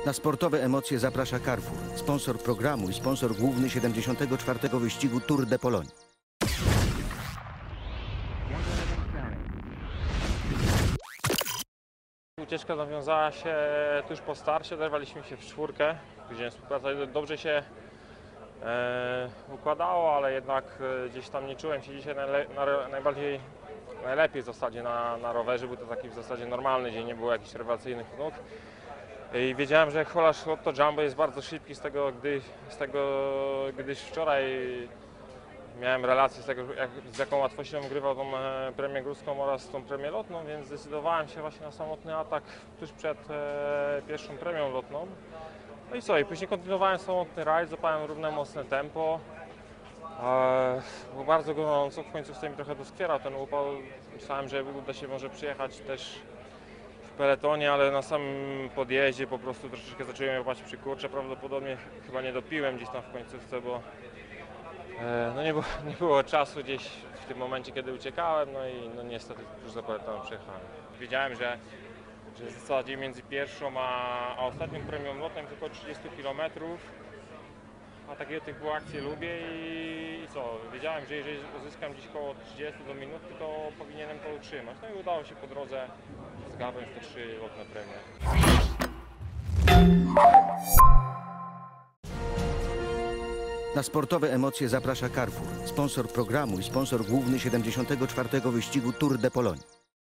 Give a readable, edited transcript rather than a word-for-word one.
Na sportowe emocje zaprasza Carrefour, sponsor programu i sponsor główny 74. wyścigu Tour de Pologne. Ucieczka nawiązała się tuż po starcie, oderwaliśmy się w czwórkę, gdzie współpraca dobrze się układało, ale jednak gdzieś tam nie czułem się dzisiaj najlepiej w zasadzie na rowerze. Był to taki w zasadzie normalny dzień, nie było jakichś rewelacyjnych nut. I wiedziałem, że kolarz Lotto Jumbo jest bardzo szybki gdyż wczoraj miałem relację z tego, z jaką łatwością grywał tą premię górską oraz tą premię lotną, więc zdecydowałem się właśnie na samotny atak tuż przed pierwszą premią lotną. No i co, i później kontynuowałem samotny rajd, złapałem równe, mocne tempo. Było bardzo gorąco, w końcu mi trochę doskwierał ten upał. Myślałem, że uda się może przyjechać też w peletonie, ale na samym podjeździe po prostu troszeczkę zacząłem łapać przykurcze. Prawdopodobnie chyba nie dopiłem gdzieś tam w końcówce, bo no nie było czasu gdzieś w tym momencie, kiedy uciekałem, no i no niestety już za peletonem przyjechałem. Wiedziałem, że w zasadzie między pierwszą a ostatnią premią lotną tylko 30 km, a takie typu akcje lubię i co, wiedziałem, że jeżeli uzyskam gdzieś koło 30 do minuty, to powinienem to utrzymać. No i udało się po drodze zgarnąć te 3 lotne premie. Na sportowe emocje zaprasza Carrefour, sponsor programu i sponsor główny 74. wyścigu Tour de Pologne.